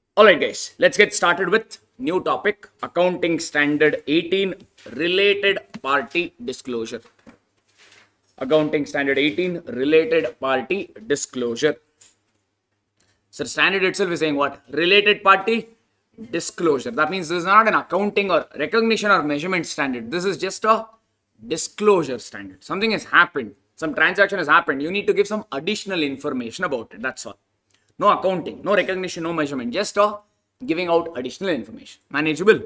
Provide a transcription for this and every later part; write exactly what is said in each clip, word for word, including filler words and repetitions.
Alright guys, let's get started with new topic, Accounting Standard eighteen, Related Party Disclosure. Accounting Standard eighteen, Related Party Disclosure. So standard itself is saying what? Related Party Disclosure. That means this is not an accounting or recognition or measurement standard. This is just a disclosure standard. Something has happened. Some transaction has happened. You need to give some additional information about it. That's all. No accounting, no recognition, no measurement. Just a giving out additional information. Manageable.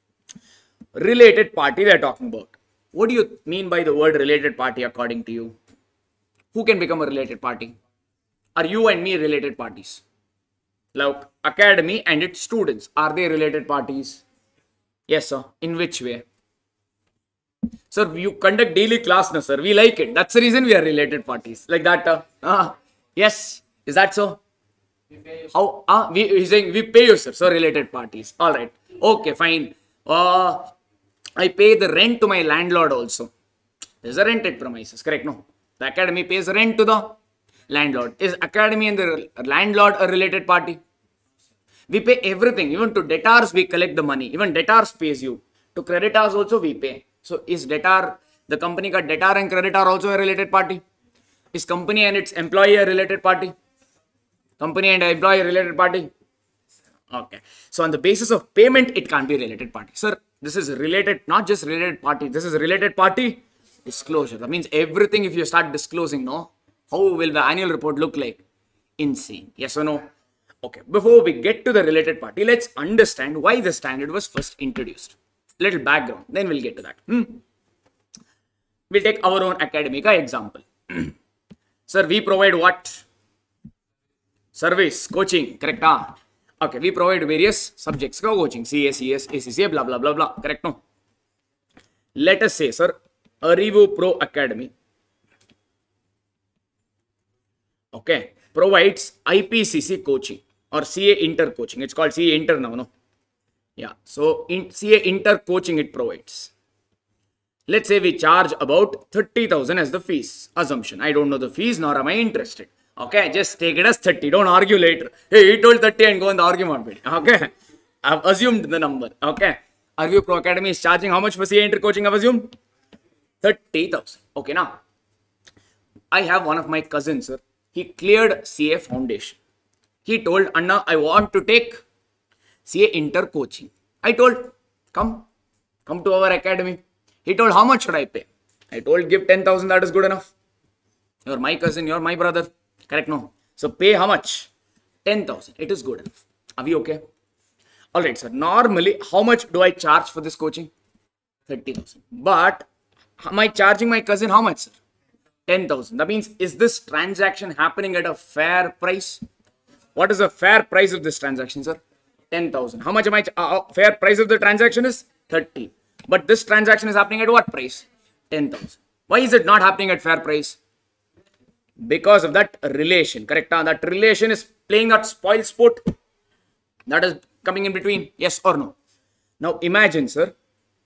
Related party they're talking about. What do you mean by the word related party according to you? Who can become a related party? Are you and me related parties? Like academy and its students. Are they related parties? Yes, sir. In which way? Sir, you conduct daily class, no, sir. We like it. That's the reason we are related parties. Like that. Uh, uh, yes. Is that so? How? Uh, we, he's saying we pay you, sir. So related parties. All right. Okay, fine. Uh, I pay the rent to my landlord also. There's a rented premises, correct? No. The academy pays rent to the landlord. Is academy and the landlord a related party? We pay everything. Even to debtors, we collect the money. Even debtors pays you. To creditors also we pay. So is debtor, the company ka debtor and creditor also a related party? Is company and its employee a related party? Company and employee related party? Okay. So on the basis of payment, it can't be related party. Sir, this is related, not just related party. This is related party disclosure. That means everything if you start disclosing, no? How will the annual report look like? Insane. Yes or no? Okay. Before we get to the related party, let's understand why the standard was first introduced. Little background. Then we'll get to that. Hmm. We'll take our own academic example. Sir, we provide what? Service, coaching, correct? Ah. Okay, we provide various subjects, coaching, C A, C S, A C C A, blah, blah, blah, blah, correct? No? Let us say, sir, Arivu Pro Academy, okay, provides I P C C coaching or C A Inter coaching. It's called C A Inter now, no? Yeah, so in C A Inter coaching it provides. Let's say we charge about thirty thousand as the fees. Assumption. I don't know the fees nor am I interested. Okay, just take it as thirty. Don't argue later. Hey, he told thirty and go in the argument. Okay, I've assumed the number. Okay, Arivu Pro Academy is charging how much for C A Inter coaching? I've assumed thirty thousand. Okay, now I have one of my cousins, sir. He cleared C A Foundation. He told Anna, I want to take C A Inter coaching. I told, come, come to our academy. He told, how much should I pay? I told, give ten thousand. That is good enough. You're my cousin. You're my brother. Correct? No. So pay how much? ten thousand. It is good enough. Are we okay? Alright, sir. Normally, how much do I charge for this coaching? thirty thousand. But am I charging my cousin how much, sir? ten thousand. That means, is this transaction happening at a fair price? What is the fair price of this transaction, sir? ten thousand. How much am I? Uh, fair price of the transaction is thirty. But this transaction is happening at what price? ten thousand. Why is it not happening at fair price? Because of that relation, correct? Uh, that relation is playing that spoil sport. That is coming in between. Yes or no? Now imagine, sir.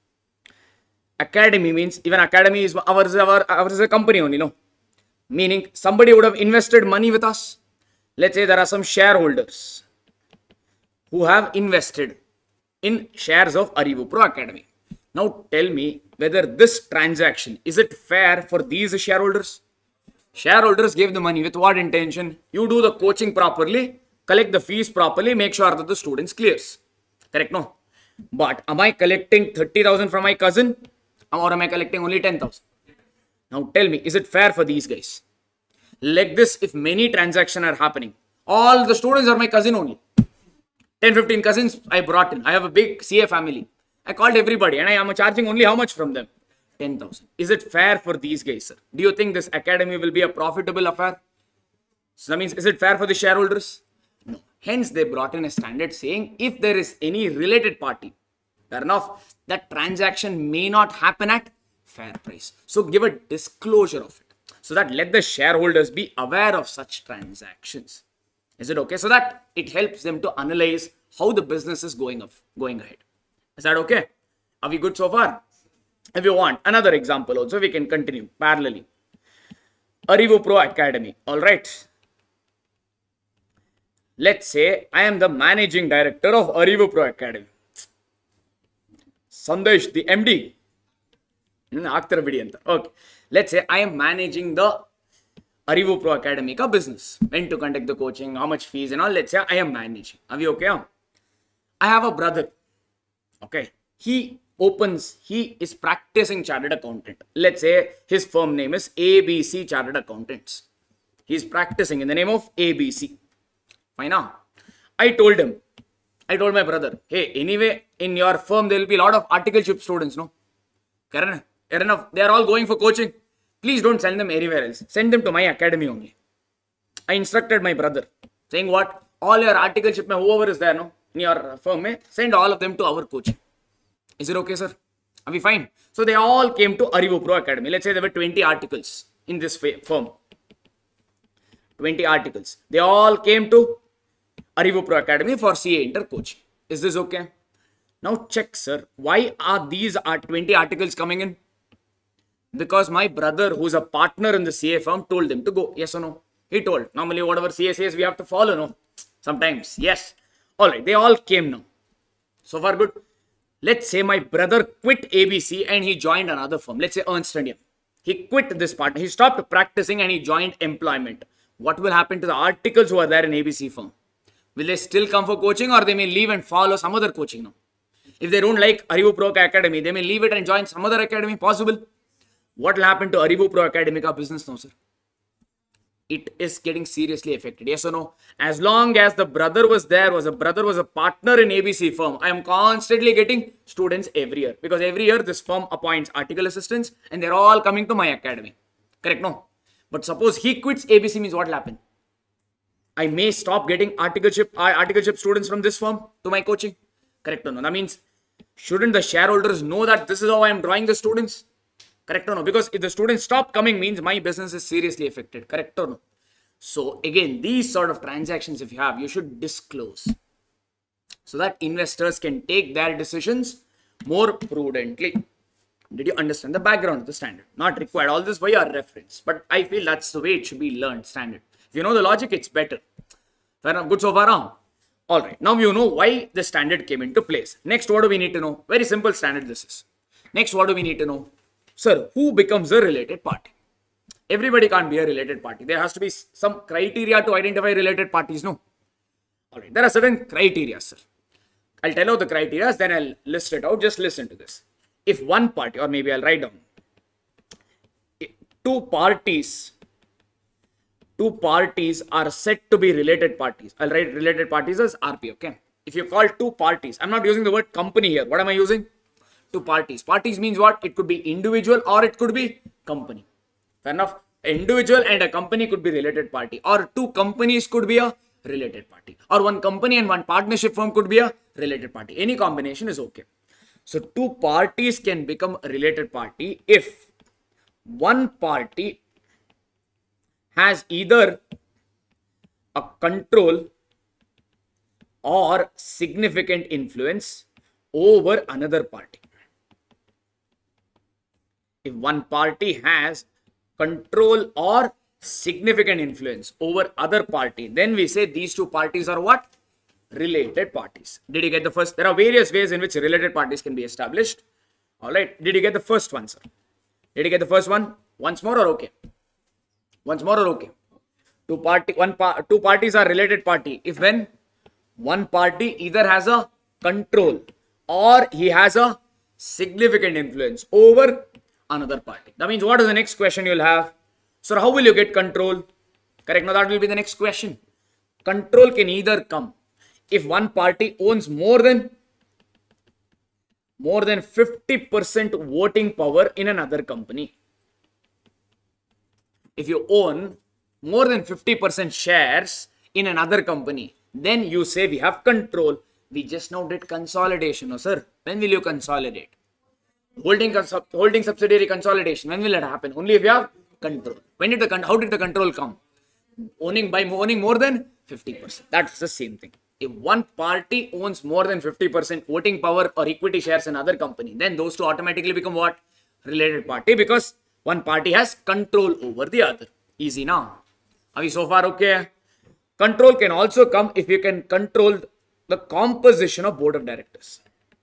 Academy means, even academy is ours, our, ours is a company only, no? Meaning somebody would have invested money with us. Let's say there are some shareholders who have invested in shares of Arivu Pro Academy. Now tell me whether this transaction, is it fair for these shareholders? Shareholders gave the money with what intention? You do the coaching properly, collect the fees properly, make sure that the students clears. Correct? No. But am I collecting thirty thousand from my cousin or am I collecting only ten thousand? Now tell me, is it fair for these guys? Like this, if many transactions are happening, all the students are my cousin only. ten, fifteen cousins I brought in. I have a big C A family. I called everybody and I am charging only how much from them? ten thousand. Is it fair for these guys, sir? Do you think this academy will be a profitable affair? So that means, is it fair for the shareholders? No. Hence, they brought in a standard saying if there is any related party, fair enough, that transaction may not happen at fair price. So give a disclosure of it. So that let the shareholders be aware of such transactions. Is it okay? So that it helps them to analyze how the business is going up, going ahead. Is that okay? Are we good so far? If you want another example also, we can continue parallelly. Arivu Pro Academy. All right. let's say I am the managing director of Arivu Pro Academy. Sandesh, the M D. Okay. Let's say I am managing the Arivu Pro Academy ka business. When to conduct the coaching, how much fees and all. Let's say I am managing. Are we okay? I have a brother. Okay. He opens, he is practicing chartered accountant. Let's say his firm name is A B C Chartered Accountants. He is practicing in the name of A B C. Fine now. I told him, I told my brother, hey, anyway, in your firm, there will be a lot of articleship students, no? Karan, enough. They are all going for coaching. Please don't send them anywhere else. Send them to my academy only. I instructed my brother, saying what? All your articleship, whoever is there, no? In your firm, send all of them to our coaching. Is it okay, sir? Are we fine? So they all came to Arivu Pro Academy. Let's say there were twenty articles in this firm. twenty articles. They all came to Arivu Pro Academy for C A Inter coaching. Is this okay? Now check, sir. Why are these twenty articles coming in? Because my brother, who's a partner in the C A firm, told them to go. Yes or no? He told. Normally, whatever C A says, we have to follow, no? Sometimes, yes. All right, they all came now. So far, good. Let's say my brother quit A B C and he joined another firm. Let's say Ernst and Young. He quit this part. He stopped practicing and he joined employment. What will happen to the articles who are there in A B C firm? Will they still come for coaching, or they may leave and follow some other coaching now? If they don't like Arivu Pro Academy, they may leave it and join some other academy. Possible. What will happen to Arivu Pro Academy ka business now, sir? It is getting seriously affected. Yes or no? As long as the brother was there, was a brother was a partner in A B C firm, I am constantly getting students every year. Because every year this firm appoints article assistants and they're all coming to my academy. Correct? No? But suppose he quits A B C, means what will happen? I may stop getting articleship, articleship students from this firm to my coaching. Correct or no? That means, shouldn't the shareholders know that this is how I am drawing the students? Correct or no? Because if the students stop coming, means my business is seriously affected. Correct or no? So again, these sort of transactions, if you have, you should disclose so that investors can take their decisions more prudently. Did you understand the background of the standard? Not required. All this for your reference. But I feel that's the way it should be learned, standard. If you know the logic, it's better. Fair enough. Good so far, huh? All right. Now you know why the standard came into place. Next, what do we need to know? Very simple standard this is. Next, what do we need to know? Sir, who becomes a related party? Everybody can't be a related party. There has to be some criteria to identify related parties, no? All right. There are certain criteria, sir. I'll tell you the criteria, then I'll list it out. Just listen to this. If one party, or maybe I'll write down, two parties, two parties are said to be related parties. I'll write related parties as R P, okay? If you call two parties, I'm not using the word company here. What am I using? Two parties. Parties means what? It could be individual or it could be company. Fair enough. An individual and a company could be related party, or two companies could be a related party, or one company and one partnership firm could be a related party. Any combination is okay. So two parties can become a related party if one party has either a control or significant influence over another party. If one party has control or significant influence over other party, then we say these two parties are what? Related parties. Did you get the first? There are various ways in which related parties can be established. All right. Did you get the first one, sir? Did you get the first one? Once more or okay? Once more or okay? Two party, one par two parties are related party if when one party either has a control or he has a significant influence over another party. That means what is the next question you'll have? So how will you get control? Correct. Now that will be the next question. Control can either come if one party owns more than more than fifty percent voting power in another company. If you own more than fifty percent shares in another company, then you say we have control. We just now did consolidation, no sir. When will you consolidate? Holding, holding subsidiary consolidation. When will it happen? Only if you have control. When did the how did the control come? Owning by owning more than fifty percent. That's the same thing. If one party owns more than fifty percent voting power or equity shares in another company, then those two automatically become what? Related party, because one party has control over the other. Easy now. Are we so far okay? Control can also come if you can control the composition of board of directors.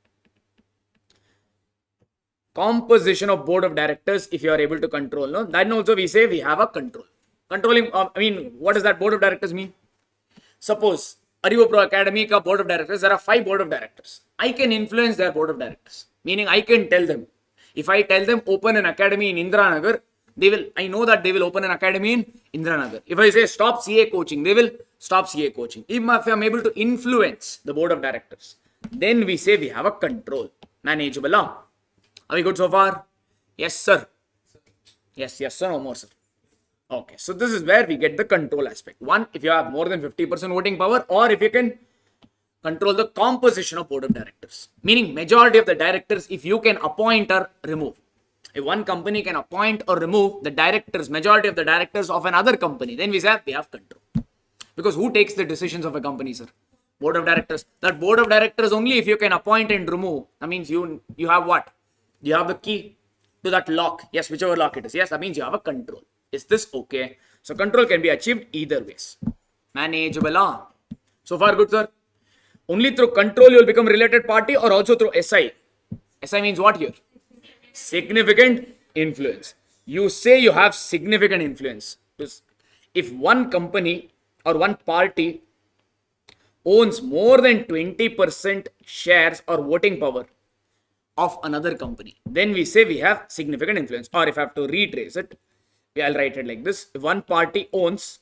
Composition of board of directors, if you are able to control, no, then also we say we have a control. Controlling, uh, I mean, what does that board of directors mean? Suppose Arivo Pro Academy ka board of directors, there are five board of directors. I can influence their board of directors, meaning I can tell them. If I tell them open an academy in Indiranagar, they will, I know that they will open an academy in Indiranagar. If I say stop C A coaching, they will stop C A coaching. If I am able to influence the board of directors, then we say we have a control. Manageable, huh? Are we good so far? Yes, sir. Yes, yes, sir, no more, sir. Okay, so this is where we get the control aspect. One, if you have more than fifty percent voting power, or if you can control the composition of board of directors. Meaning majority of the directors, if you can appoint or remove. If one company can appoint or remove the directors, majority of the directors of another company, then we say we have control. Because who takes the decisions of a company, sir? Board of directors. That board of directors only if you can appoint and remove. That means you, you have what? You have the key to that lock. Yes, whichever lock it is. Yes, that means you have a control. Is this okay? So control can be achieved either ways. Manageable. Ah. So far good, sir? Only through control you will become related party or also through S I. S I means what here? Significant influence. You say you have significant influence. If one company or one party owns more than twenty percent shares or voting power of another company, then we say we have significant influence. Or if I have to retrace it, I'll write it like this. If one party owns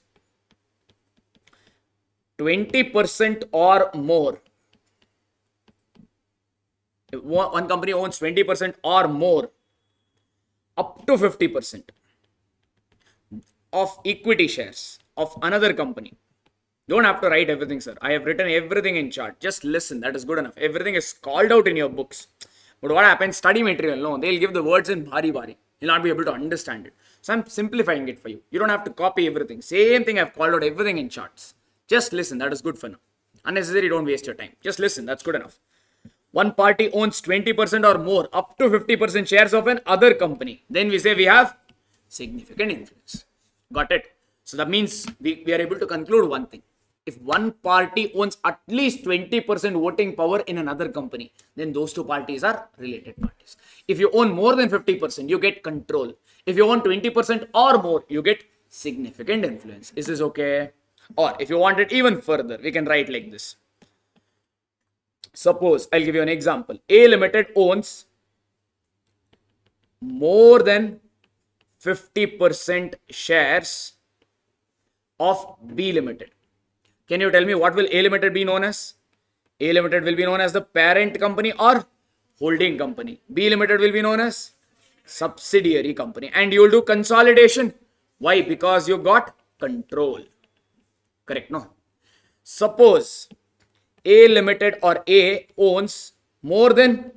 twenty percent or more, if one company owns twenty percent or more, up to fifty percent of equity shares of another company. Don't have to write everything, sir. I have written everything in chart. Just listen. That is good enough. Everything is called out in your books. But what happens? Study material. No, they'll give the words in bhari bhari. You'll not be able to understand it. So I'm simplifying it for you. You don't have to copy everything. Same thing. I've called out everything in charts. Just listen. That is good for now. Unnecessary. Don't waste your time. Just listen. That's good enough. One party owns twenty percent or more, up to fifty percent shares of an other company. Then we say we have significant influence. Got it? So that means we, we are able to conclude one thing. If one party owns at least twenty percent voting power in another company, then those two parties are related parties. If you own more than fifty percent, you get control. If you own twenty percent or more, you get significant influence. Is this okay? Or if you want it even further, we can write like this. Suppose, I'll give you an example. A Limited owns more than fifty percent shares of B Limited. Can you tell me what will A Limited be known as? A Limited will be known as the parent company or holding company. B Limited will be known as subsidiary company. And you will do consolidation. Why? Because you got control. Correct, no? Suppose A Limited or A owns more than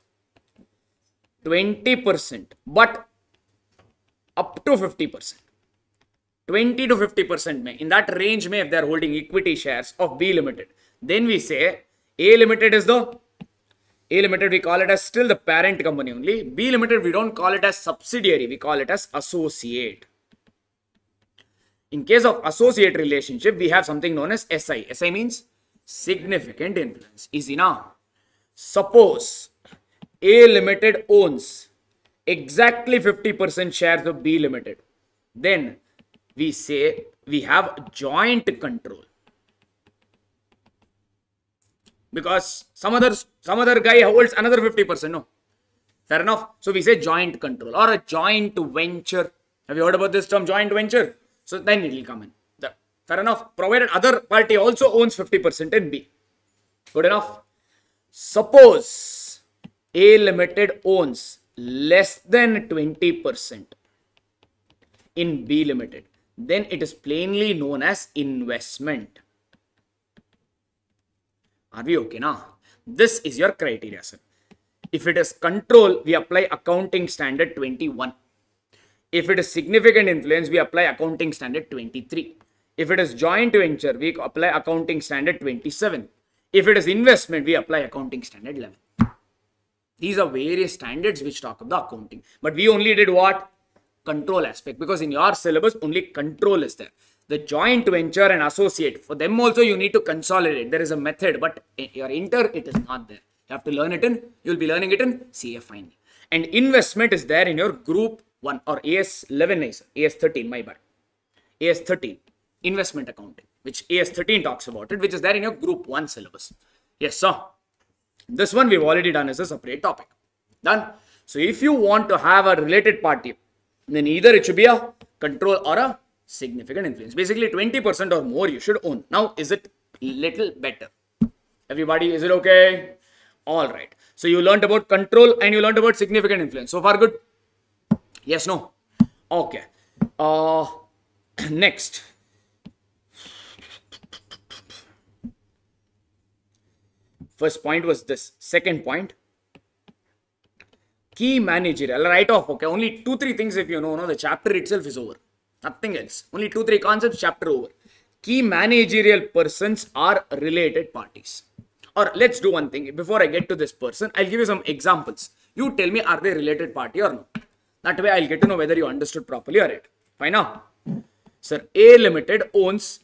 twenty percent, but up to fifty percent. twenty to fifty percent may, in that range may, if they are holding equity shares of B Limited, then we say A Limited is the, A Limited we call it as still the parent company only. B Limited we don't call it as subsidiary, we call it as associate. In case of associate relationship, we have something known as S I. S I means significant influence. Easy now. Suppose A Limited owns exactly fifty percent shares of B Limited. Then we say we have joint control. Because some other, some other guy holds another fifty percent. No. Fair enough. So we say joint control or a joint venture. Have you heard about this term, joint venture? So then it will come in. The, fair enough. Provided other party also owns fifty percent in B. Good enough. Suppose A Limited owns less than twenty percent in B Limited. Then it is plainly known as investment. Are we okay now? This is your criteria, sir. If it is control, we apply accounting standard twenty-one. If it is significant influence, we apply accounting standard twenty-three. If it is joint venture, we apply accounting standard twenty-seven. If it is investment, we apply accounting standard eleven. These are various standards which talk of the accounting. But we only did what? Control aspect, because in your syllabus only control is there. the joint venture and associate, for them also you need to consolidate. There is a method, but your inter, it is not there. You have to learn it in, you'll be learning it in C A finally. And investment is there in your group one or A S eleven, A S thirteen, my bad. A S thirteen, investment accounting, which A S thirteen talks about it, which is there in your group one syllabus. Yes, sir. This one we've already done as a separate topic. Done. So if you want to have a related party, then either it should be a control or a significant influence. Basically twenty percent or more you should own. Now, is it little better? Everybody, is it okay? All right. So you learned about control and you learned about significant influence. So far good? Yes, no? Okay. Uh, next. First point was this. Second point. Key managerial. Write off. Okay. Only two, three things if you know. No, the chapter itself is over. Nothing else. Only two, three concepts, chapter over. Key managerial persons are related parties. Or let's do one thing. Before I get to this person, I'll give you some examples. You tell me, are they related party or no? That way I'll get to know whether you understood properly or not. Fine now. Sir, A Limited owns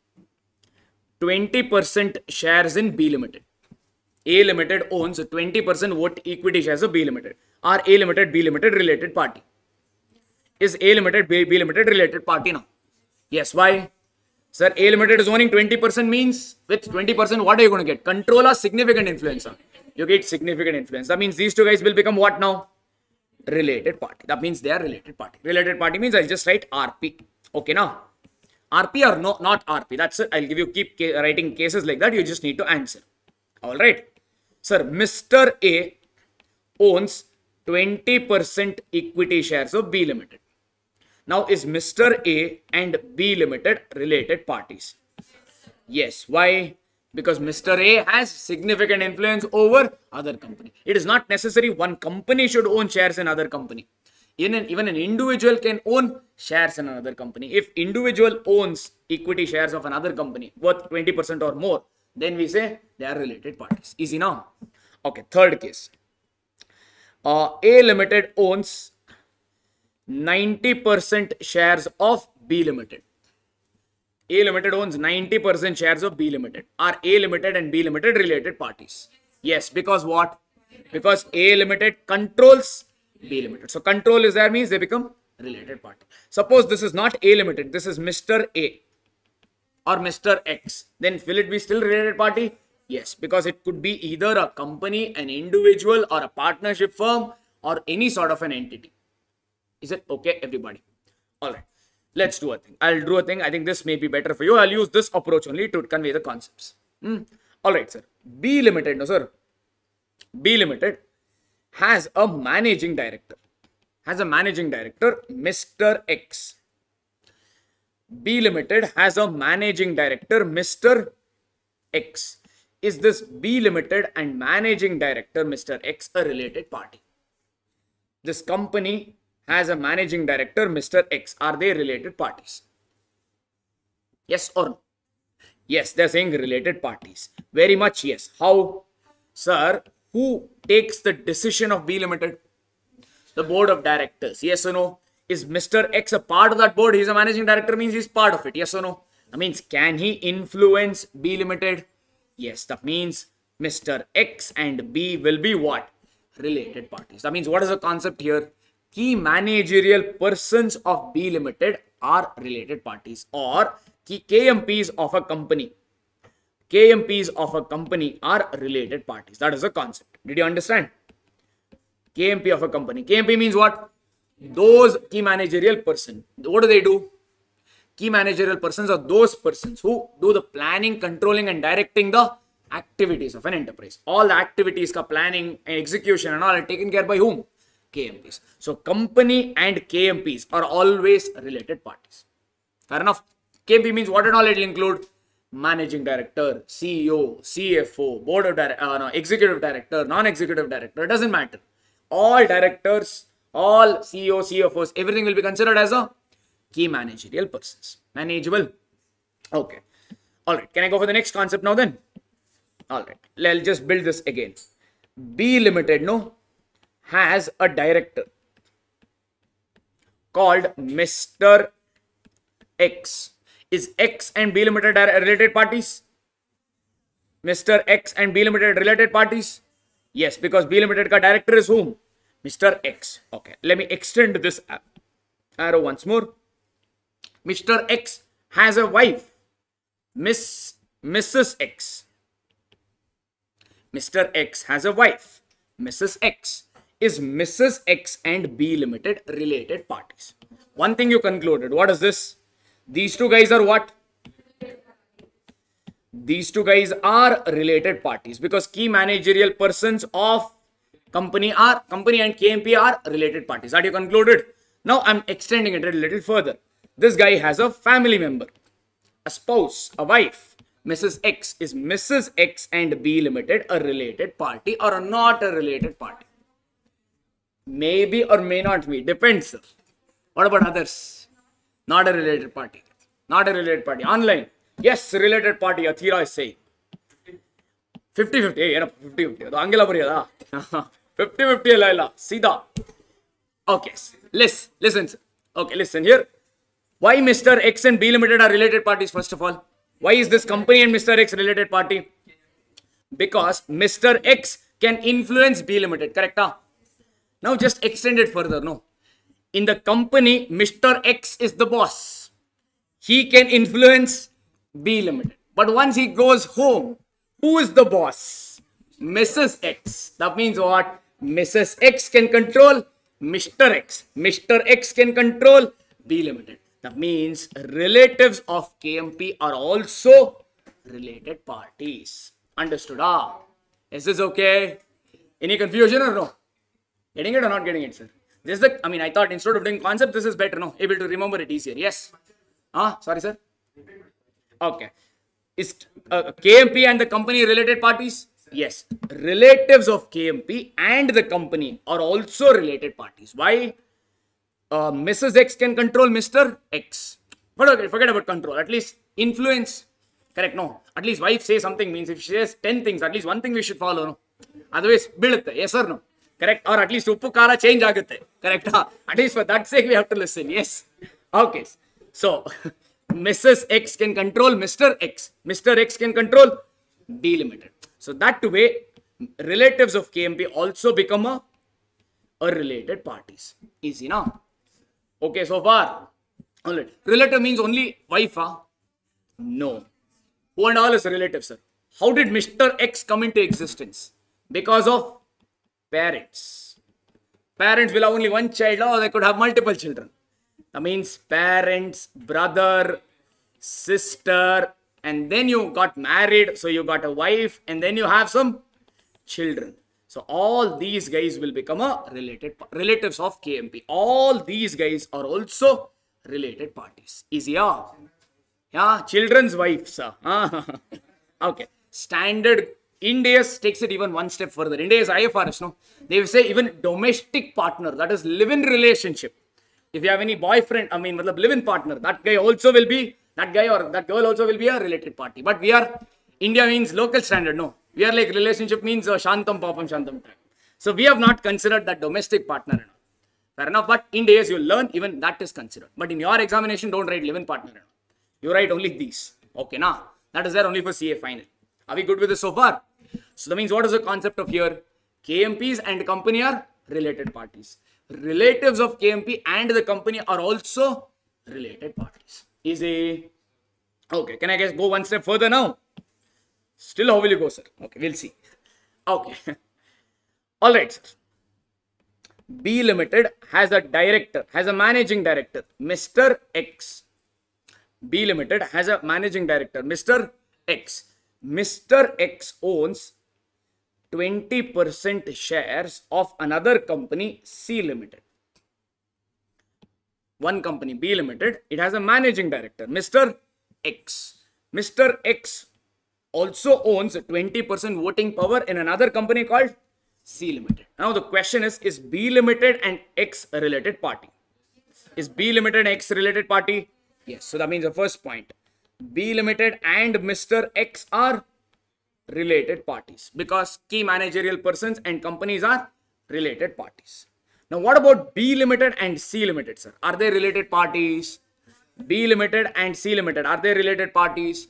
twenty percent shares in B Limited. A Limited owns twenty percent vote equity shares of B Limited. Are A Limited, B Limited related party? Is A Limited, B, B Limited related party now? Yes, why? Sir, A Limited is owning twenty percent means with twenty percent what are you going to get? Control or significant influence? You get significant influence. That means these two guys will become what now? Related party. That means they are related party. Related party means I'll just write R P. Okay now? R P or no, not R P. That's it. I'll give you, keep writing cases like that. You just need to answer. Alright. Sir, Mister A owns twenty percent equity shares of B Limited. Now, is Mister A and B Limited related parties? Yes. Why? Because Mister A has significant influence over other company. It is not necessary one company should own shares in other company. Even an, even an individual can own shares in another company. If individual owns equity shares of another company worth twenty percent or more, then we say they are related parties. Easy now? Okay, third case. Uh, A Limited owns ninety percent shares of B Limited. A Limited owns ninety percent shares of B Limited. Are A Limited and B Limited related parties? Yes, because what? Because A Limited controls B Limited. So control is there means they become related party. Suppose this is not A Limited, this is Mister A or Mister X. Then will it be still related party? Yes, because it could be either a company, an individual or a partnership firm or any sort of an entity. Is it okay, everybody? All right. Let's do a thing. I'll do a thing. I think this may be better for you. I'll use this approach only to convey the concepts. Hmm. All right, sir. B Limited, no, sir. B Limited has a managing director. Has a managing director, Mister X. B Limited has a managing director, Mister X. Is this B Limited and managing director, Mister X, a related party? This company has a managing director, Mister X. Are they related parties? Yes or no? Yes, they're saying related parties. Very much yes. How? Sir, who takes the decision of B Limited? The board of directors. Yes or no? Is Mister X a part of that board? He's a managing director, means he's part of it. Yes or no? That means, can he influence B Limited? Yes, that means Mister X and B will be what? Related parties. That means, what is the concept here? Key managerial persons of B Limited are related parties, or key K M Ps of a company. K M Ps of a company are related parties. That is the concept. Did you understand? K M P of a company. K M P means what? Those key managerial person. What do they do? Key managerial persons are those persons who do the planning, controlling and directing the activities of an enterprise. All the activities, ka planning and execution and all are taken care by whom? K M Ps. So company and K M Ps are always related parties. Fair enough. K M P means what and all it will include? Managing director, C E O, C F O, board of director, uh, no, executive director, non-executive director. It doesn't matter. All directors, all C E O, C F Os, everything will be considered as a key managerial persons. Manageable. Okay. All right. Can I go for the next concept now then? All right. I'll just build this again. B Limited, no, has a director called Mister X. Is X and B Limited are related parties? Mister X and B Limited related parties? Yes, because B Limited ka director is whom? Mister X. Okay, let me extend this arrow once more. Mister X has a wife, Miss Missus X. Mister X has a wife, Missus X. Is Missus X and B Limited related parties? One thing you concluded. What is this? These two guys are what? These two guys are related parties because key managerial persons of company are company and K M P are related parties. That you concluded. Now I'm extending it a little further. This guy has a family member, a spouse, a wife, Missus X. Is Missus X and B Limited a related party or not a related party? Maybe or may not be. Depends. What about others? Not a related party. Not a related party. Online. Yes, related party. Athira is saying. fifty fifty. Hey, fifty fifty. Angela Puriyada. fifty fifty. Laila. Sida. Okay. Listen. Listen. Okay, listen here. Why Mister X and B Limited are related parties, first of all? Why is this company and Mister X related party? Because Mister X can influence B Limited. Correct? Huh? Now just extend it further. No. In the company, Mister X is the boss. He can influence B Limited. But once he goes home, who is the boss? Missus X. That means what? Missus X can control Mister X. Mister X can control B Limited. That means relatives of K M P are also related parties. Understood? Ah, is this okay? Any confusion or no? Getting it or not getting it, sir? This is the, I mean, I thought instead of doing concept, this is better, no? Able to remember it easier. Yes? Ah, sorry, sir. Okay. Is uh, K M P and the company related parties? Yes. Relatives of K M P and the company are also related parties. Why? Uh, Missus X can control Mister X. But okay, forget about control. At least influence. Correct? No. At least wife says something means if she says ten things, at least one thing we should follow. No. Otherwise, build it. Yes or no? Correct? Or at least uppu kara change agutte. Correct? At least for that sake we have to listen. Yes. Okay. So, Missus X can control Mister X. Mister X can control B Limited. So that way, relatives of K M P also become a, a related parties. Easy now. Okay, so far. Alright. Relative means only wife, huh? No. Who and all is relative, sir? How did Mister X come into existence? Because of parents. Parents will have only one child or they could have multiple children. That means parents, brother, sister, and then you got married, so you got a wife, and then you have some children. So all these guys will become a related relatives of K M P. All these guys are also related parties. Easy, yeah? Yeah, children's wives. Uh. Okay. Standard Ind AS takes it even one step further. Ind AS I F R S, no? They will say even domestic partner, that is live-in relationship. If you have any boyfriend, I mean, live-in partner, that guy also will be, that guy or that girl also will be a related party. But we are, India means local standard, no. We are like relationship means uh, Shantam Papam Shantam time. So we have not considered that domestic partner. Fair enough, but in days you learn even that is considered. But in your examination, don't write live-in partner. You write only these. Okay, now that is there only for C A final. Are we good with this so far? So that means what is the concept of here? K M Ps and company are related parties. Relatives of K M P and the company are also related parties. Easy. Okay, can I guess go one step further now? Still, how will you go, sir? Okay, we'll see. Okay. All right, sir. B Limited has a director, has a managing director, Mister X. B Limited has a managing director, Mister X. Mister X owns twenty percent shares of another company, C Limited. One company, B Limited, it has a managing director, Mister X. Mister X also owns twenty percent voting power in another company called C Limited. Now the question is, is B Limited and X a related party? Is B Limited and X a related party? Yes. So that means the first point. B Limited and Mister X are related parties because key managerial persons and companies are related parties. Now what about B Limited and C Limited, sir? Are they related parties? B Limited and C Limited, are they related parties?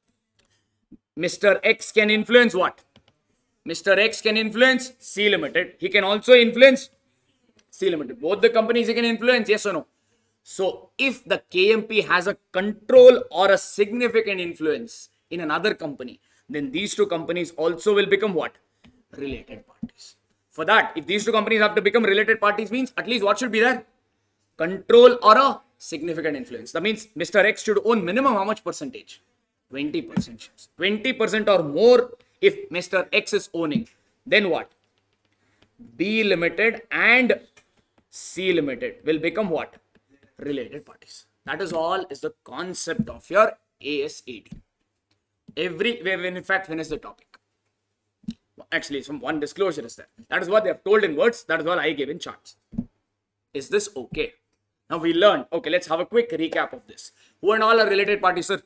Mister X can influence what? Mister X can influence C Limited. He can also influence C Limited. Both the companies he can influence, yes or no? So if the K M P has a control or a significant influence in another company, then these two companies also will become what? Related parties. For that, if these two companies have to become related parties, means at least what should be there? Control or a significant influence. That means Mister X should own minimum how much percentage? twenty percent shares. twenty percent or more if Mister X is owning. Then what? B Limited and C Limited will become what? Related parties. That is all is the concept of your A S eighteen. Every, we have in fact finished the topic. Actually, some one disclosure is there. That is what they have told in words. That is all I gave in charts. Is this okay? Now we learned. Okay, let's have a quick recap of this. Who and all are related parties, sir?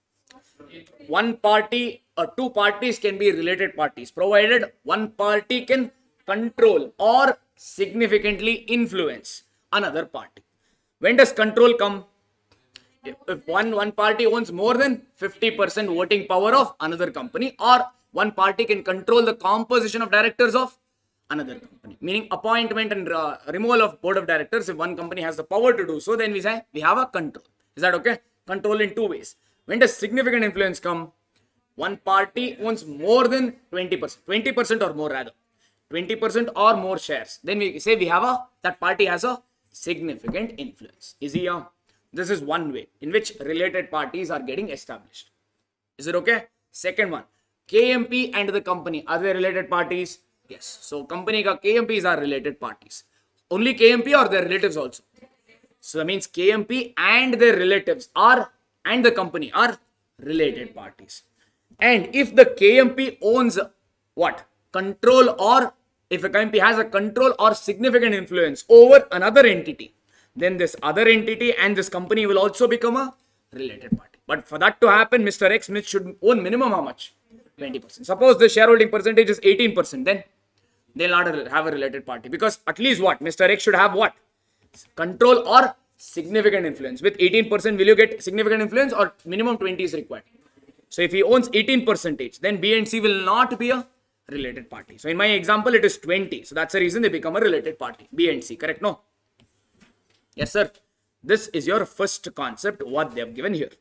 One party or two parties can be related parties, provided one party can control or significantly influence another party. When does control come? If one, one party owns more than fifty percent voting power of another company, or one party can control the composition of directors of another company. Meaning appointment and uh, removal of board of directors. If one company has the power to do so, then we say we have a control. Is that okay? Control in two ways. When does significant influence come? One party owns more than twenty percent. twenty percent or more rather. twenty percent or more shares. Then we say we have a, that party has a significant influence. Easy, yeah? This is one way in which related parties are getting established. Is it okay? Second one, K M P and the company, are they related parties? Yes. So company ka K M Ps are related parties. Only K M P or their relatives also? So that means K M P and their relatives are, and the company are related parties. And if the K M P owns what? Control, or if a K M P has a control or significant influence over another entity, then this other entity and this company will also become a related party. But for that to happen, Mister X Smith should own minimum how much? twenty percent. Suppose the shareholding percentage is eighteen percent, then they'll not have a related party. Because at least what? Mister X should have what? Control or significant influence. With eighteen percent, will you get significant influence, or minimum twenty is required? So if he owns eighteen percent, then B and C will not be a related party. So in my example, it is twenty. So that's the reason they become a related party. B and C, correct? No? Yes, sir. This is your first concept, what they have given here.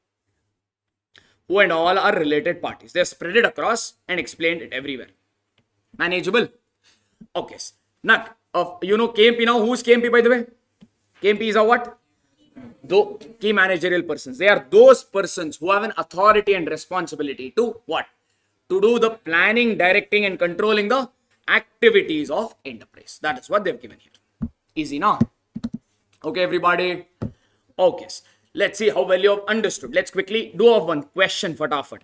Who and all are related parties. They have spread it across and explained it everywhere. Manageable? Okay. Now, uh, you know K M P now. Who's K M P, by the way? K M Ps are what? Though key managerial persons. They are those persons who have an authority and responsibility to what? To do the planning, directing and controlling the activities of enterprise. That is what they've given here. Easy now. Okay, everybody. Okay. Let's see how well you have understood. Let's quickly do off one question for Tafat.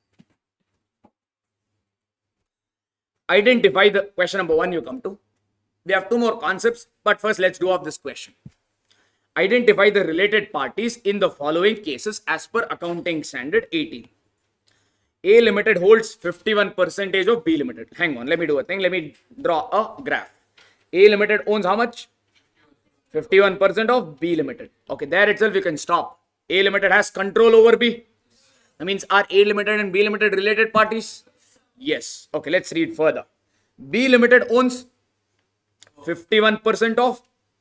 Identify the question number one you come to. We have two more concepts, but first let's do off this question. Identify the related parties in the following cases as per accounting standard eighteen. A Limited holds fifty-one percent of B Limited. Hang on, let me do a thing. Let me draw a graph. A Limited owns how much? fifty-one percent of B Limited. Okay, there itself you can stop. A Limited has control over B. That means are A Limited and B Limited related parties? Yes. Okay, let's read further. B Limited owns fifty-one percent of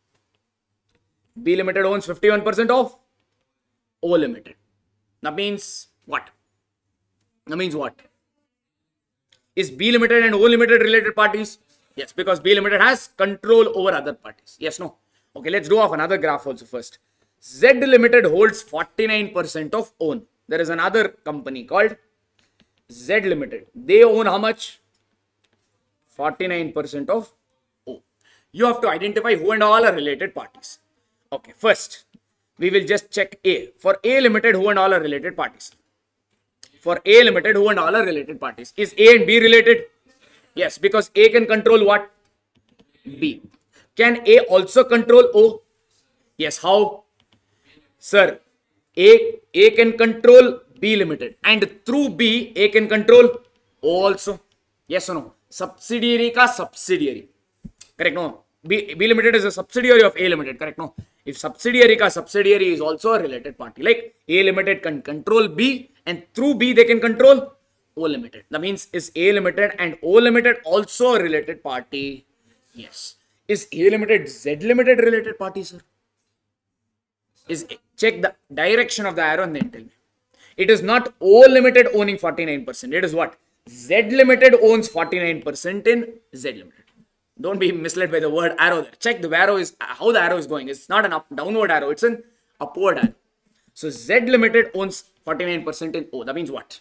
B Limited owns fifty-one percent of O Limited. That means what? That means what? Is B Limited and O Limited related parties? Yes, because B Limited has control over other parties. Yes, no? Okay, let's do off another graph also first. Z Limited holds forty-nine percent of own. There is another company called Z Limited. They own how much? forty-nine percent of O. You have to identify who and all are related parties. Okay, first, we will just check A. For A Limited, who and all are related parties? For A Limited, who and all are related parties? Is A and B related? Yes, because A can control what? B. Can A also control O? Yes, how? Sir, A, A can control B Limited, and through B, A can control O also. Yes or no? Subsidiary ka subsidiary. Correct, no? B, B Limited is a subsidiary of A Limited, correct, no? If subsidiary ka subsidiary is also a related party, like A Limited can control B and through B they can control O Limited. That means is A Limited and O Limited also a related party? Yes. Is A Limited Z Limited related party, sir? Is check the direction of the arrow and then tell me. It is not O Limited owning forty-nine percent. It is what? Z Limited owns forty-nine percent in Z Limited. Don't be misled by the word arrow there. Check the arrow is how the arrow is going. It's not an up downward arrow. It's an upward arrow. So Z Limited owns forty-nine percent in O. That means what?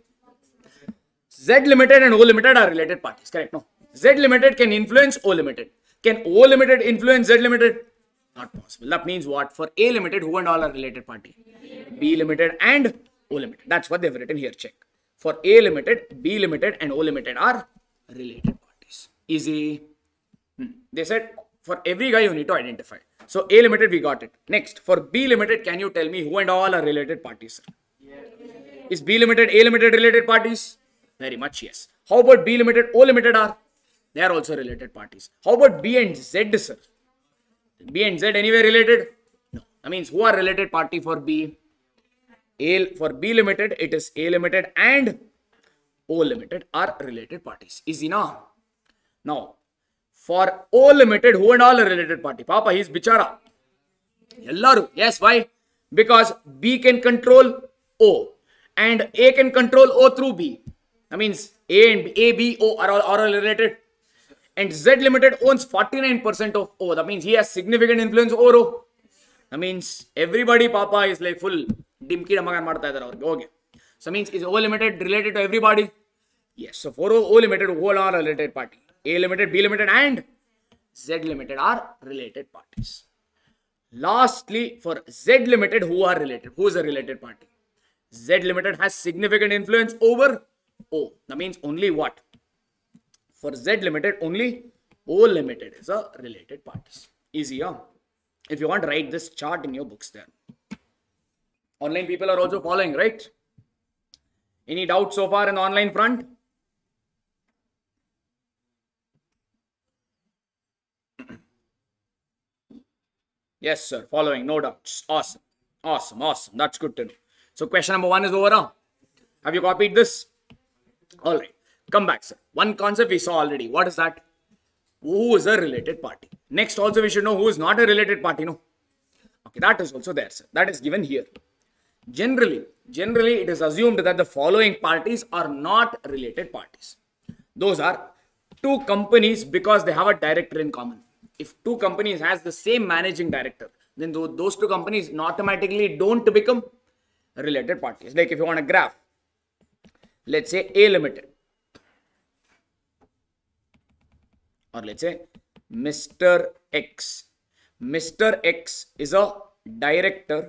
Z Limited and O Limited are related parties. Correct? No. Z Limited can influence O Limited. Can O Limited influence Z Limited? Not possible. That means what? For A Limited, who and all are related party? B Limited and O Limited. That's what they've written here. Check. For A Limited, B Limited and O Limited are related parties. Easy. Hmm. They said for every guy you need to identify. So A Limited, we got it. Next, for B Limited, can you tell me who and all are related parties? Yeah. Is B Limited, A Limited related parties? Very much yes. How about B Limited, O Limited are? They are also related parties. How about B and Z, sir? B and Z anyway related? No. That means who are related party for B? A, for B Limited, it is A Limited and O Limited are related parties. Easy now. Now, for O Limited, who and all are related party? Papa, he is bichara. Ellaru. Yes, why? Because B can control O and A can control O through B. That means A and A, B, O are all, are all related. And Z Limited owns forty-nine percent of O. That means he has significant influence over O. That means everybody, Papa, is like full dimki damagan marta idare. Okay. So means is O Limited related to everybody? Yes. So for O, O Limited, who are all related party? A Limited, B Limited and Z Limited are related parties. Lastly, for Z Limited, who are related? Who is a related party? Z Limited has significant influence over O. That means only what? For Z Limited, only O Limited is a related parties. Easy, huh? If you want, write this chart in your books there. Online people are also following, right? Any doubts so far in the online front? Yes, sir. Following, no doubts. Awesome. Awesome. Awesome. That's good to know. So question number one is over now. Have you copied this? All right. Come back, sir. One concept we saw already. What is that? Who is a related party? Next also we should know who is not a related party. No. Okay, that is also there, sir. That is given here. Generally, generally it is assumed that the following parties are not related parties. Those are two companies because they have a director in common. If two companies has the same managing director, then those two companies automatically don't become related parties. Like if you want a graph, let's say A Limited, or let's say Mister X. Mister X is a director.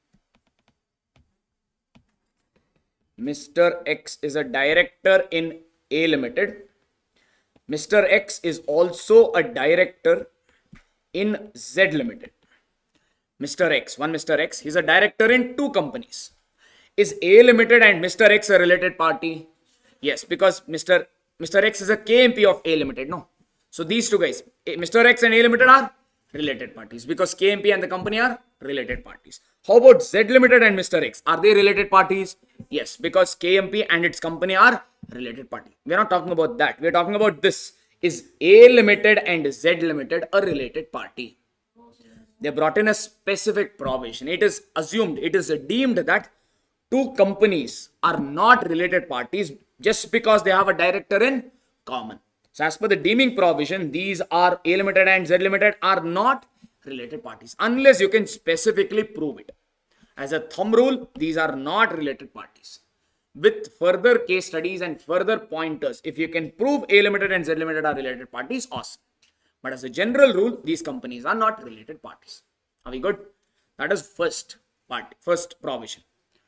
Mister X is a director in A Limited. Mister X is also a director in Z Limited. Mister X, one Mister X, he's a director in two companies. Is A Limited and Mister X a related party? Yes, because Mister Mister X is a K M P of A Limited, no? So these two guys, Mister X and A Limited are related parties because K M P and the company are related parties. How about Z Limited and Mister X? Are they related parties? Yes, because K M P and its company are related party. We are not talking about that. We are talking about this. Is A Limited and Z Limited a related party? They brought in a specific provision. It is assumed, it is deemed that two companies are not related parties just because they have a director in common. So as per the deeming provision, these are A Limited and Z Limited are not related parties unless you can specifically prove it. As a thumb rule, these are not related parties. With further case studies and further pointers, if you can prove A Limited and Z Limited are related parties, awesome. But as a general rule, these companies are not related parties. Are we good? That is first part, first provision.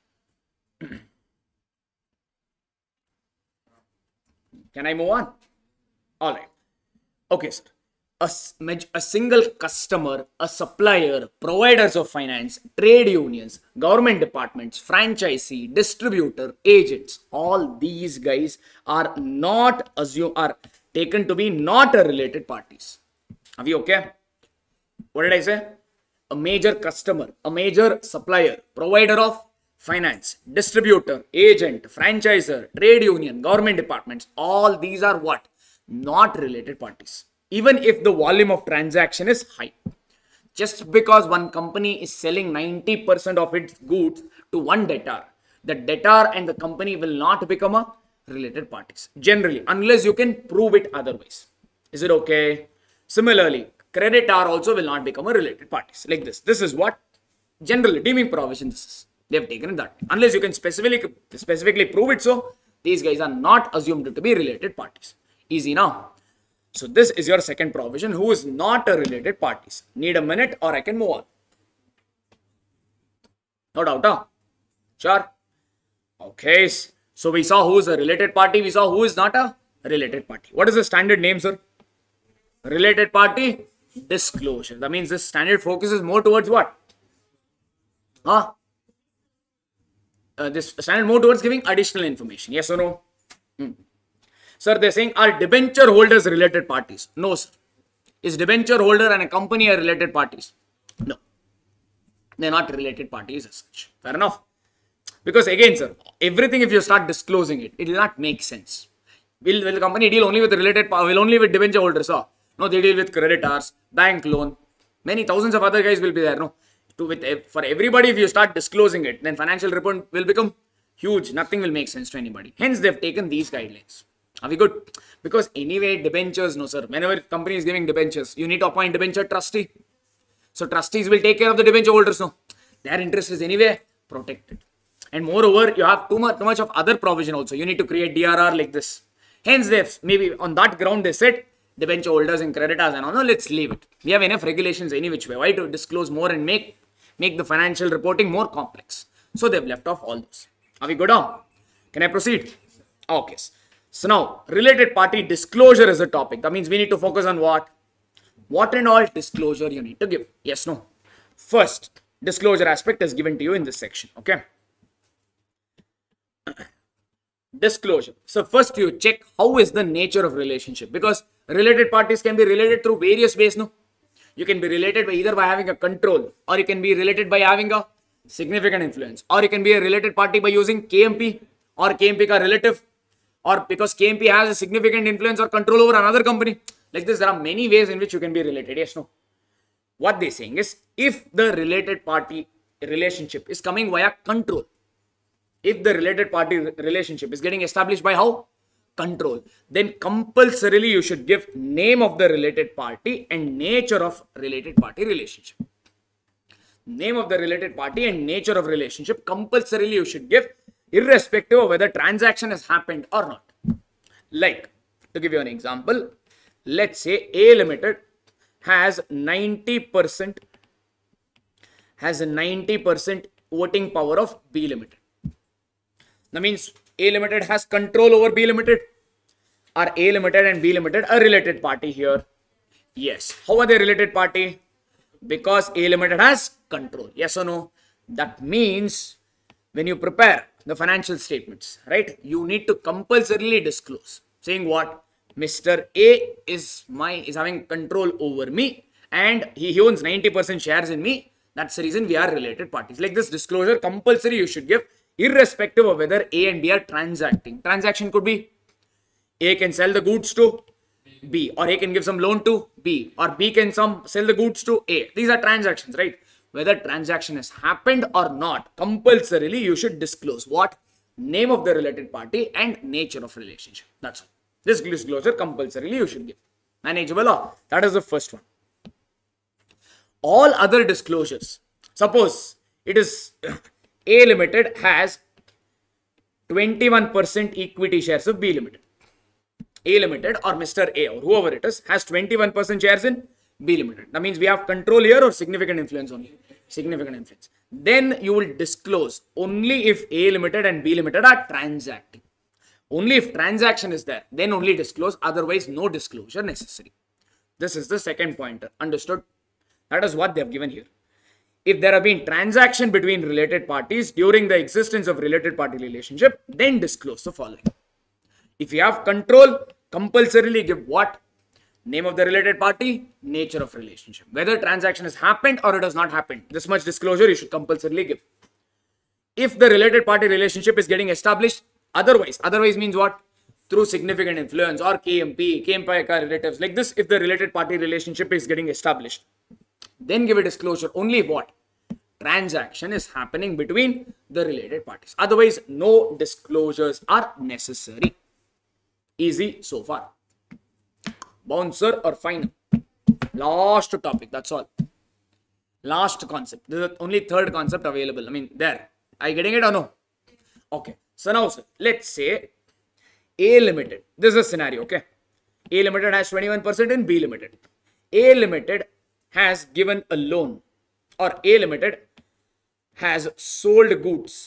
Can I move on? All right. Okay, sir. A, a single customer, a supplier, providers of finance, trade unions, government departments, franchisee, distributor, agents, all these guys are not assumed, are taken to be not a related parties. Are we okay? What did I say? a major customer, a major supplier, provider of finance, distributor, agent, franchisor, trade union, government departments, all these are what? Not related parties. Even if the volume of transaction is high. Just because one company is selling ninety percent of its goods to one debtor, the debtor and the company will not become a related parties. Generally, unless you can prove it otherwise. Is it okay? Similarly, creditor also will not become a related parties. Like this. This is what generally deeming provision this is. They have taken it that way. Unless you can specifically, specifically prove it so, these guys are not assumed to be related parties. Easy now. So this is your second provision, who is not a related parties. Need a minute or I can move on. No doubt, huh? Sure. Okay. So we saw who is a related party. We saw who is not a related party. What is the standard name, sir? Related party disclosure. That means this standard focuses more towards what? Huh? Uh, this standard more towards giving additional information. Yes or no? Hmm. Sir, they're saying, are debenture holders related parties? No, sir. Is debenture holder and a company are related parties? No. They're not related parties as such. Fair enough. Because again, sir, everything if you start disclosing it, it will not make sense. Will, will the company deal only with related, will only with debenture holders? Sir? No, they deal with creditors, bank loan. Many thousands of other guys will be there. No. To with for everybody, if you start disclosing it, then financial report will become huge. Nothing will make sense to anybody. Hence, they've taken these guidelines. Are we good? Because anyway, debentures, no sir. Whenever company is giving debentures, you need to appoint debenture trustee. So trustees will take care of the debenture holders. No, their interest is anyway protected. And moreover, you have too much, too much of other provision also. You need to create D R R like this. Hence, they've maybe on that ground they said debenture holders and creditors and all. No, let's leave it. We have enough regulations any which way. Why to disclose more and make make the financial reporting more complex? So they've left off all those. Are we good on? Can I proceed? Okay. So now, related party disclosure is a topic. That means we need to focus on what? What and all disclosure you need to give. Yes, no. First, disclosure aspect is given to you in this section. Okay. Disclosure. So first you check how is the nature of relationship. Because related parties can be related through various ways. No. You can be related by either by having a control, or you can be related by having a significant influence, or you can be a related party by using K M P or K M P ka relative, or because K M P has a significant influence or control over another company. Like this, there are many ways in which you can be related. Yes, no. What they're saying is, if the related party relationship is coming via control, if the related party relationship is getting established by how? Control. Then compulsorily you should give name of the related party and nature of related party relationship. Name of the related party and nature of relationship compulsorily you should give, irrespective of whether transaction has happened or not. Like, to give you an example, let's say A Limited has ninety percent has a ninety percent voting power of B Limited. That means A Limited has control over B Limited. Are A Limited and B Limited a related party here? Yes. How are they related party? Because A Limited has control. Yes or no? That means when you prepare the financial statements, right, you need to compulsorily disclose, saying what? Mister A is my is having control over me and he, he owns ninety percent shares in me. That's the reason we are related parties. Like this disclosure compulsory you should give, irrespective of whether A and B are transacting. Transaction could be A can sell the goods to B, or A can give some loan to B, or B can some sell the goods to A. These are transactions, right? Whether transaction has happened or not, compulsorily you should disclose what? Name of the related party and nature of relationship. That's all. This disclosure compulsorily you should give. Manageable law. That is the first one. All other disclosures. Suppose it is A Limited has twenty-one percent equity shares of B Limited. A Limited or Mister A or whoever it is has twenty-one percent shares in B Limited. That means we have control here or significant influence only. Significant influence. Then you will disclose only if A Limited and B Limited are transacting. Only if transaction is there, then only disclose. Otherwise, no disclosure necessary. This is the second pointer. Understood? That is what they have given here. If there have been transaction between related parties during the existence of related party relationship, then disclose the following. If you have control, compulsorily give what? Name of the related party, nature of relationship. Whether transaction has happened or it has not happened. This much disclosure you should compulsorily give. If the related party relationship is getting established, otherwise, otherwise means what? Through significant influence or K M P, K M P relatives, like this, if the related party relationship is getting established, then give a disclosure only if what? Transaction is happening between the related parties. Otherwise, no disclosures are necessary. Easy so far. Bouncer or final? Last topic, that's all. Last concept. This is the only third concept available. I mean, there. Are you getting it or no? Okay. So now, sir, let's say A Limited. This is a scenario, okay? A Limited has twenty-one percent in B Limited. A Limited has given a loan, or A Limited has sold goods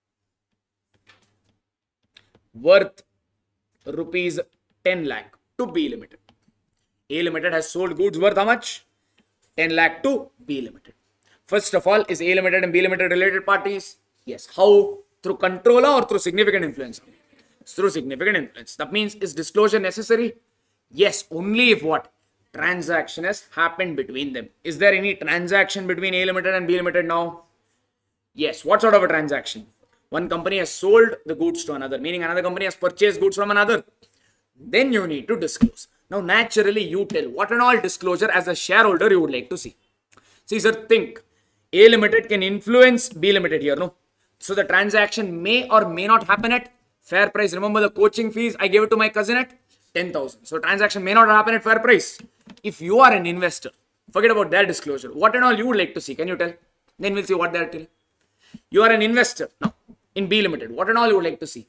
worth rupees ten lakh to B Limited. A Limited has sold goods worth how much? ten lakh to B Limited. First of all, is A Limited and B Limited related parties? Yes. How? Through controller or through significant influence? It's through significant influence. That means, is disclosure necessary? Yes, only if what? Transaction has happened between them. Is there any transaction between A Limited and B Limited now? Yes. What sort of a transaction? One company has sold the goods to another, meaning another company has purchased goods from another. Then you need to disclose. Now, naturally, you tell what and all disclosure as a shareholder you would like to see. See, sir, think. A Limited can influence B Limited here, no? So, the transaction may or may not happen at fair price. Remember the coaching fees I gave it to my cousin at ten thousand. So, transaction may not happen at fair price. If you are an investor, forget about their disclosure. What and all you would like to see? Can you tell? Then we'll see what they're telling. You are an investor now in B Limited. What and all you would like to see?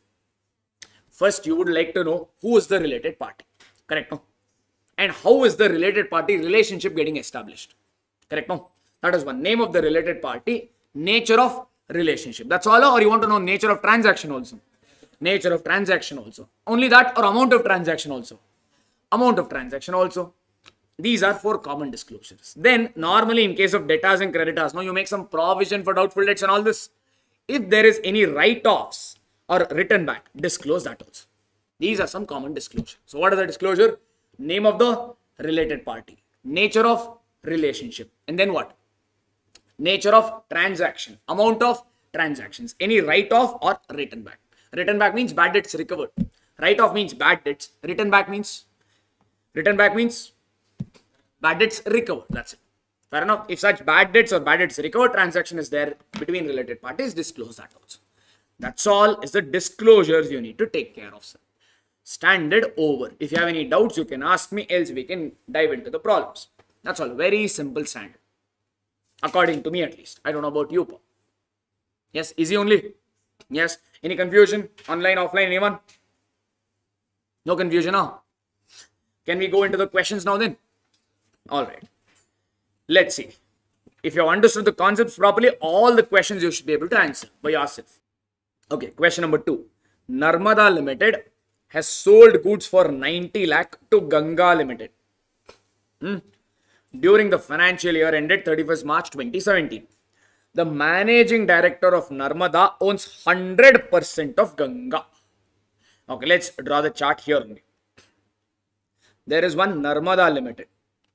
First, you would like to know who is the related party. Correct, no? And how is the related party relationship getting established? Correct, no? That is one. Name of the related party, nature of relationship. That's all, or you want to know nature of transaction also? Nature of transaction also. Only that, or amount of transaction also? Amount of transaction also. These are four common disclosures. Then, normally in case of debtors and creditors, now you make some provision for doubtful debts and all this. If there is any write-offs or written back, disclose that also. These are some common disclosures. So, what are the disclosure? Name of the related party, nature of relationship, and then what? Nature of transaction, amount of transactions, any write-off or written back. Written back means bad debts recovered. Write-off means bad debts. Written back means, written back means bad debts recovered. That's it. Fair enough. If such bad debts or bad debts recovered transaction is there between related parties, disclose that also. That's all is the disclosures you need to take care of, sir. Standard over. If you have any doubts, you can ask me, else we can dive into the problems. That's all. Very simple standard. According to me at least. I don't know about you. Yes, easy only. Yes. Any confusion? Online, offline, anyone? No confusion, huh? Can we go into the questions now then? Alright. Let's see. If you have understood the concepts properly, all the questions you should be able to answer by yourself. Okay, question number two. Narmada Limited has sold goods for ninety lakh to Ganga Limited. Hmm. During the financial year ended thirty-first March twenty seventeen. The managing director of Narmada owns one hundred percent of Ganga. Okay, let's draw the chart here only. There is one Narmada Limited.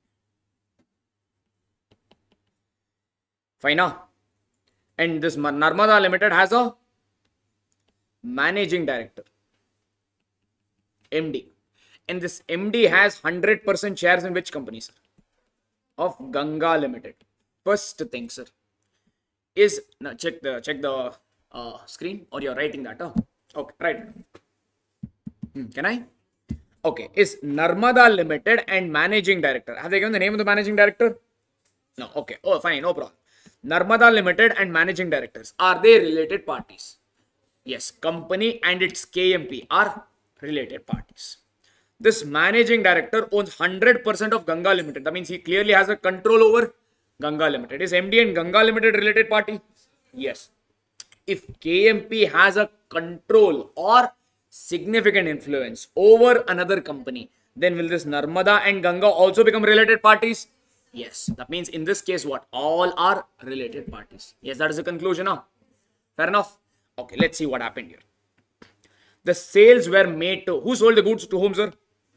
Fine now. And this Narmada Limited has a managing director, M D. And this M D has one hundred percent shares in which company, sir? Of Ganga Limited. First thing, sir, is, now check the check the uh, screen, or you're writing that. Oh, okay, right. Hmm, can I? Okay, is Narmada Limited and managing director. Have they given the name of the managing director? No. Okay. Oh, fine. No problem. Narmada Limited and managing directors, are they related parties? Yes. Company and its K M P are related parties. This managing director owns one hundred percent of Ganga Limited. That means he clearly has a control over Ganga Limited. Is M D and Ganga Limited related party? Yes. If K M P has a control or significant influence over another company, then will this Narmada and Ganga also become related parties? Yes. That means in this case, what? All are related parties. Yes, that is the conclusion. Huh? Fair enough. Okay, let's see what happened here. The sales were made to, who sold the goods to whom, sir?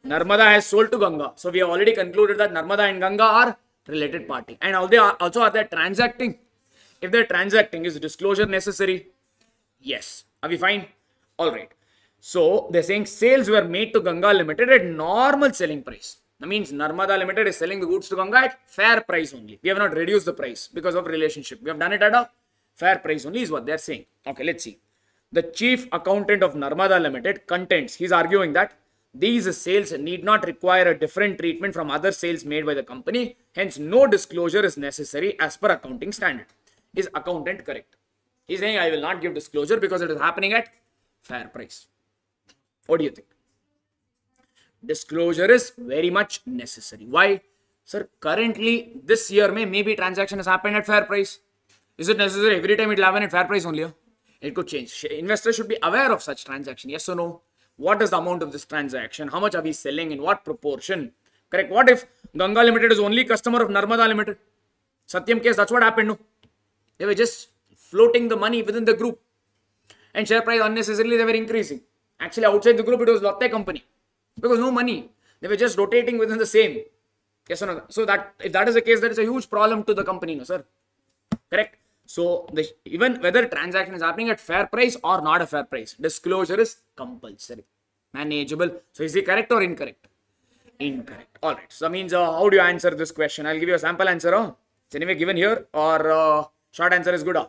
Narmada has sold to Ganga. So we have already concluded that Narmada and Ganga are related party. And are they also are they transacting? If they're transacting, is disclosure necessary? Yes. Are we fine? All right. So they're saying sales were made to Ganga Limited at normal selling price. That means Narmada Limited is selling the goods to Ganga at fair price only. We have not reduced the price because of relationship. We have done it at a fair price only is what they're saying. Okay, let's see. The chief accountant of Narmada Limited contends, he's arguing that these sales need not require a different treatment from other sales made by the company. Hence, no disclosure is necessary as per accounting standard. Is accountant correct? He's saying, I will not give disclosure because it is happening at fair price. What do you think? Disclosure is very much necessary. Why? Sir, currently this year may maybe transaction has happened at fair price. Is it necessary every time it will happen at fair price only? It could change. Investors should be aware of such transaction. Yes or no? What is the amount of this transaction? How much are we selling? In what proportion? Correct. What if Ganga Limited is only customer of Narmada Limited? Satyam case, that's what happened. No? They were just floating the money within the group. And share price unnecessarily they were increasing. Actually, outside the group, it was Lotte company. Because no money. They were just rotating within the same. Yes or no? So that if that is the case, that is a huge problem to the company, no sir? Correct. So the, even whether transaction is happening at fair price or not a fair price, disclosure is compulsory, manageable. So is it correct or incorrect? Incorrect. All right. So that means uh, how do you answer this question? I'll give you a sample answer. Huh? It's anyway given here, or uh, short answer is good. Huh?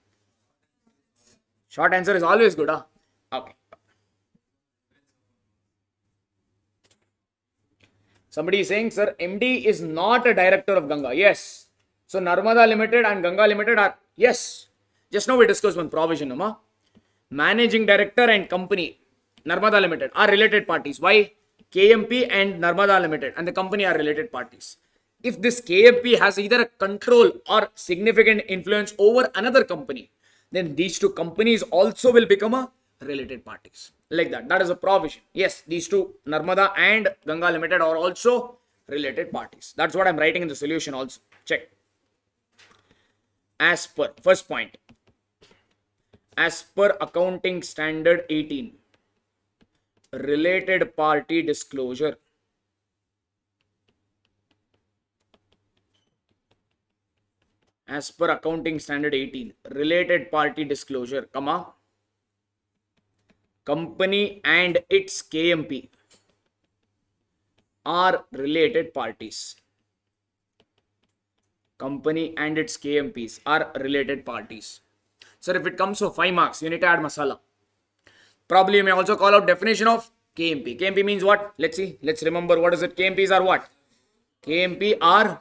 Short answer is always good. Huh? Okay. Somebody is saying, sir, M D is not a director of Ganga. Yes. So Narmada Limited and Ganga Limited are, yes. Just now we discussed one provision. Nama. Managing director and company, Narmada Limited, are related parties. Why? K M P and Narmada Limited and the company are related parties. If this K M P has either a control or significant influence over another company, then these two companies also will become a related parties. Like that. That is a provision. Yes, these two, Narmada and Ganga Limited, are also related parties. That's what I'm writing in the solution also. Check. As per, first point, as per accounting standard eighteen, related party disclosure. As per accounting standard eighteen, related party disclosure, comma, company and its K M P are related parties. Company and its K M Ps are related parties. Sir, if it comes to five marks, you need to add masala. Probably you may also call out definition of K M P. K M P means what? Let's see. Let's remember what is it. K M Ps are what? K M P are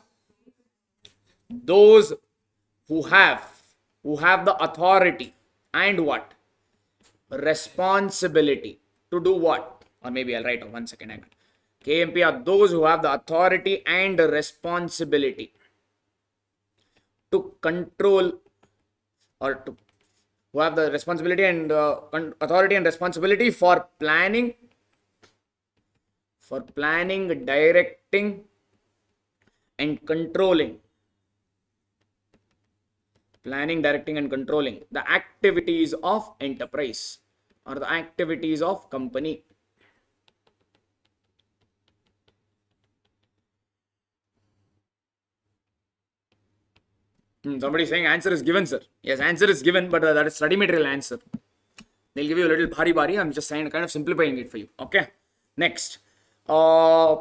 those who have, who have the authority and what? Responsibility to do what? Or maybe I'll write on one second. K M P are those who have the authority and responsibility to control, or to who have the responsibility and uh, authority and responsibility for planning, for planning, directing and controlling, planning, directing and controlling the activities of enterprise or the activities of company. Hmm, somebody is saying answer is given, sir. Yes, answer is given, but uh, that is study material answer. They'll give you a little bhari bhari. I'm just saying, kind of simplifying it for you. Okay. Next. Uh,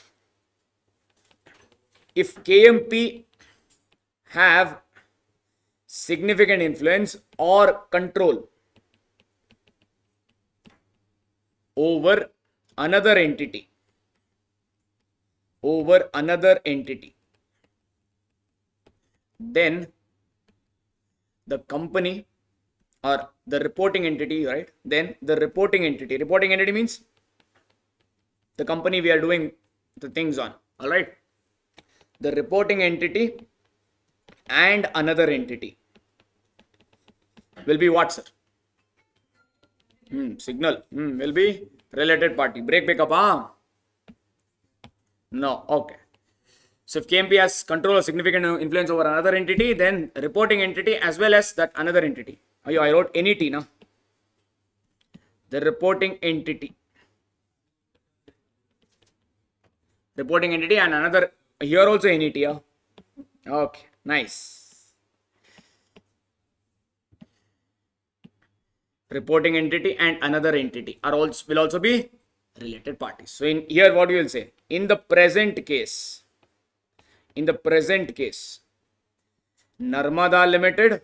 if K M P have significant influence or control over another entity, over another entity, then the company or the reporting entity, right? Then the reporting entity, reporting entity means the company we are doing the things on, all right? The reporting entity and another entity will be what, sir? Hmm, signal hmm, will be related party. Break, break up, huh? No, okay. So if K M P has control or significant influence over another entity, then reporting entity as well as that another entity. I wrote any T now. The reporting entity reporting entity and another, here also N E T. Yeah? Okay, nice. Reporting entity and another entity are also will also be related parties. So in here what you will say, in the present case, in the present case, Narmada Limited,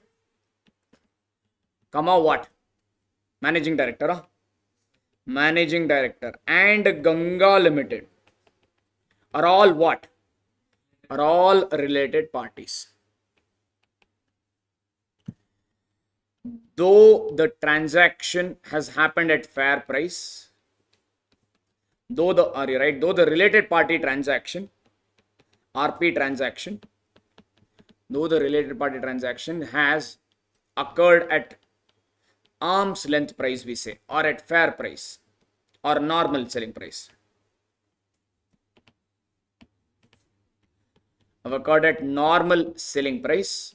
comma what? Managing director, huh? Managing director and Ganga Limited are all what? Are all related parties. Though the transaction has happened at fair price, though the, are you right? Though the related party transaction, R P transaction, though the related party transaction has occurred at arm's length price, we say, or at fair price, or normal selling price, have occurred at normal selling price,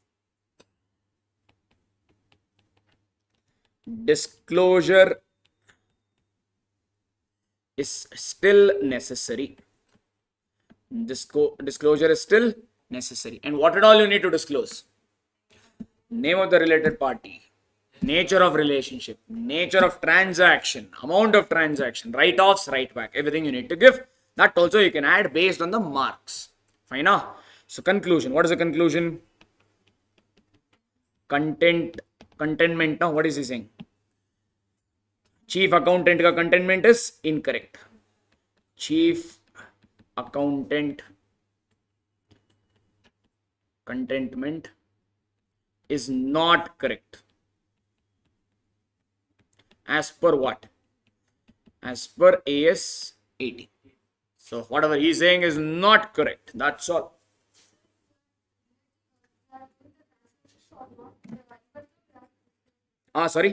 disclosure is still necessary. Disco disclosure is still necessary. And what at all you need to disclose? Name of the related party, nature of relationship, nature of transaction, amount of transaction, write-offs, write-back, everything you need to give. That also you can add based on the marks. Fine. Huh? So conclusion. What is the conclusion? Content, contentment. Now, what is he saying? Chief accountant ka contentment is incorrect. Chief accountant contentment is not correct. As per what? As per A S eighty. So whatever he is saying is not correct. That's all. Ah, sorry.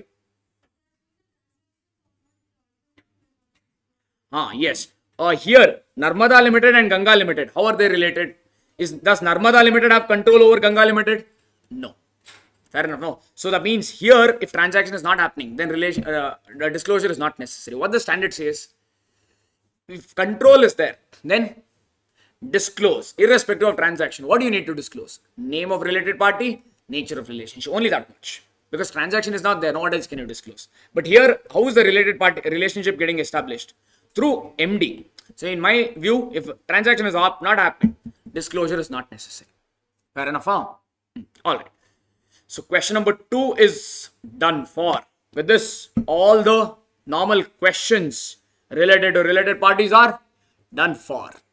Ah, yes. Uh, here, Narmada Limited and Ganga Limited, how are they related? Is Does Narmada Limited have control over Ganga Limited? No. Fair enough. No. So that means here, if transaction is not happening, then relation, uh, the disclosure is not necessary. What the standard says, if control is there, then disclose, irrespective of transaction. What do you need to disclose? Name of related party, nature of relationship. Only that much. Because transaction is not there, no what else can you disclose? But here, how is the related party relationship getting established? Through M D. So in my view, if transaction is not happening, disclosure is not necessary. Fair enough, huh? All right. So question number two is done for. With this, all the normal questions related to related parties are done for.